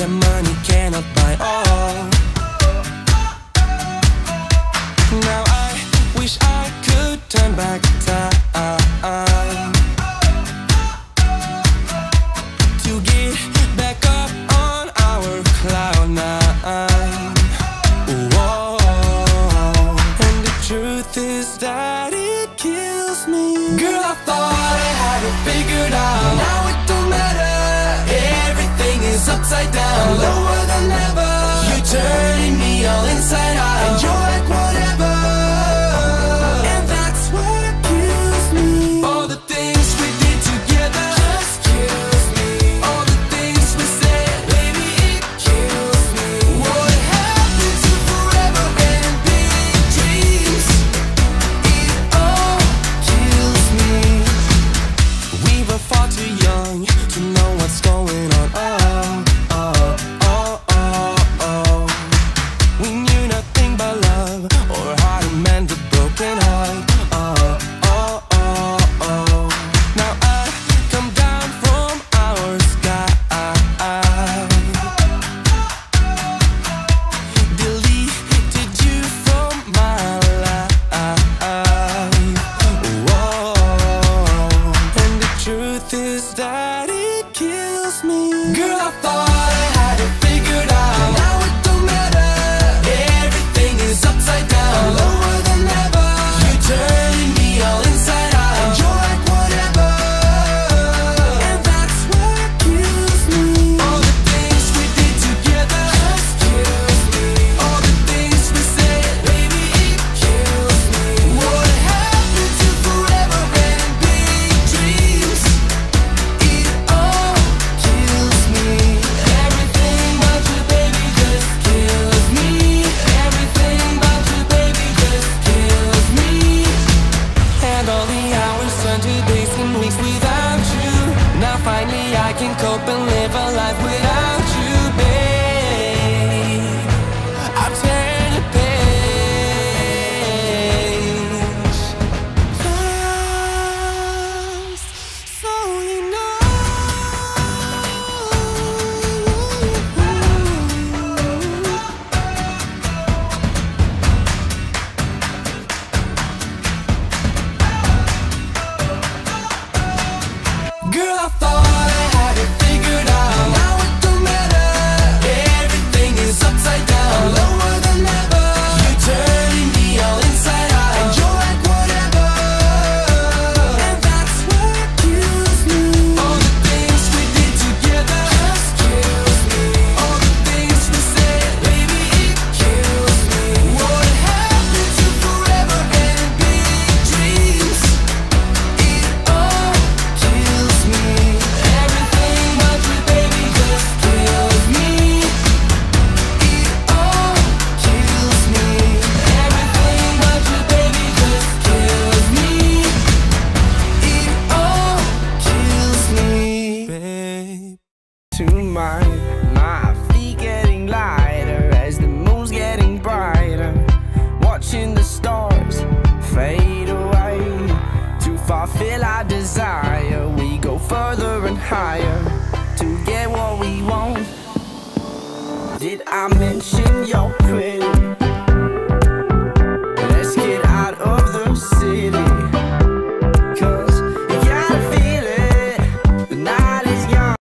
that money cannot buy all. Now I wish I could turn back time to get back up on our cloud nine. Whoa. And the truth is that it kills me. Girl, I thought I had it figured out. Now it don't matter. Everything is upside down, lower than ever. You're turning me all inside out, and you're like whatever. And that's what kills me. All the things we did together just kills me. All the things we said, baby, it kills me. What happened to forever and big dreams? It all kills me. We were far too young to know what's going on. We knew nothing but love, or how to mend a broken heart. Now I come down from our sky, deleted you from my life. Whoa. And the truth is that it kills me. Girl, I thought I had it figured out. Now it don't matter. Everything is upside down, lower than ever. You're turning me all inside out, and you're like whatever. And that's what kills me. All the things we did together just kills me. All the things we said, baby, it kills me. What happened to forever and big dreams? It all kills me. Everything about you, baby, just kills me. Everything about you, baby, just kills me. And all the hours turn to days and weeks without you. Now finally I can cope and live a life without you, babe. I've turned the page. Just so you know. Girl, I thought I had it figured out. Now it don't matter. Everything is upside down, lower than ever. You're turning me all inside out, and you're like whatever. And that's what kills me. All the things we did together just kills me. All the things we said, baby, it kills me. What happened to forever and big dreams? It all kills me. Everything about you, baby, just kills me. It all kills me. Everything about you, baby, just kills me. It all kills me, babe. Tonight, my feet getting lighter as the moon's getting brighter. Watching the stars fade away to fulfill our desire. We go further and higher to get what we want. Did I mention your pretty?